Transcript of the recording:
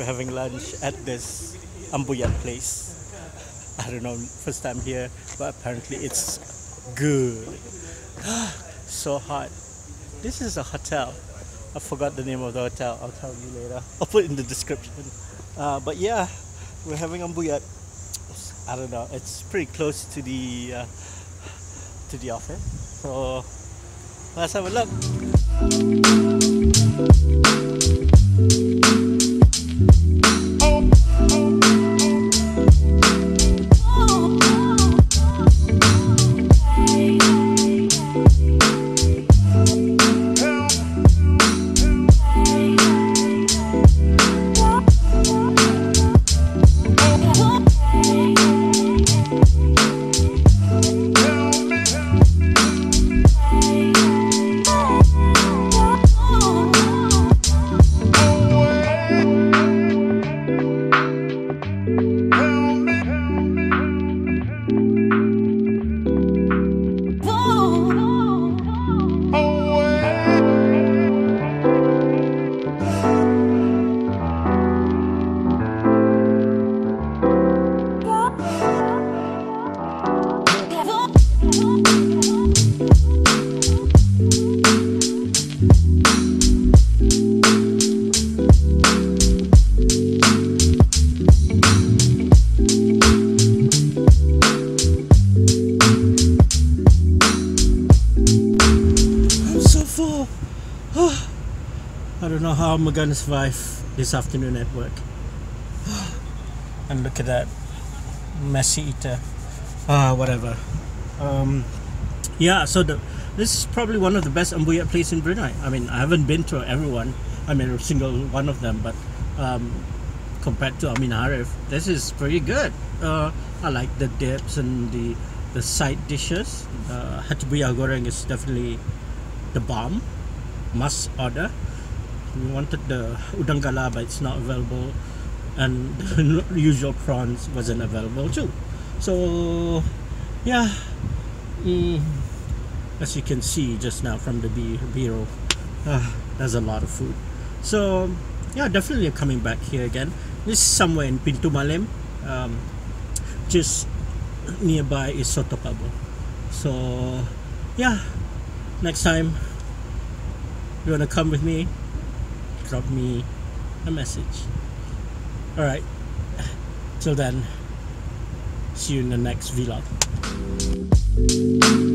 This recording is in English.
having lunch at this Ambuyat place. I don't know, first time here, but apparently it's good. So hot. This is a hotel. I forgot the name of the hotel. I'll tell you later. I'll put it in the description. But yeah, we're having Ambuyat. I don't know. It's pretty close to the office. So let's have a look. I don't know how I'm gonna survive this afternoon at work. And look at that messy eater. Whatever. Yeah, so this is probably one of the best Ambuyat places in Brunei. I mean, I haven't been to everyone. I mean, a single one of them, but compared to Amin Arif, this is pretty good. I like the dips and the side dishes. Hatibuya goreng is definitely the bomb. Must order. We wanted the udang gala, but it's not available, and the usual prawns wasn't available too. So yeah, as you can see just now from the B-roll, there's a lot of food. So yeah, definitely coming back here again. This is somewhere in Pintu Malem, just nearby is Soto Pabo. So yeah, next time you wanna come with me, drop me a message. Alright, till then, see you in the next vlog.